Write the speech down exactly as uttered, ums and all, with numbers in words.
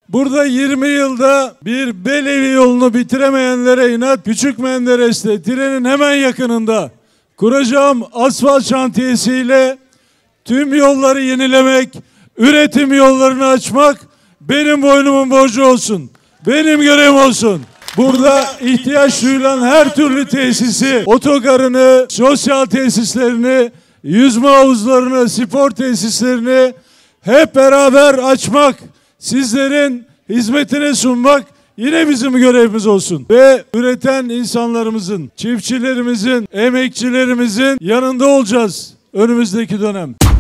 Burada yirmi yılda bir Belevi yolunu bitiremeyenlere inat, Küçük Menderes'te trenin hemen yakınında kuracağım asfalt şantiyesiyle tüm yolları yenilemek, üretim yollarını açmak benim boynumun borcu olsun. Benim görevim olsun. Burada ihtiyaç duyulan her türlü tesisi, otogarını, sosyal tesislerini, yüzme havuzlarını, spor tesislerini hep beraber açmak, sizlerin hizmetine sunmak yine bizim görevimiz olsun. Ve üreten insanlarımızın, çiftçilerimizin, emekçilerimizin yanında olacağız önümüzdeki dönem.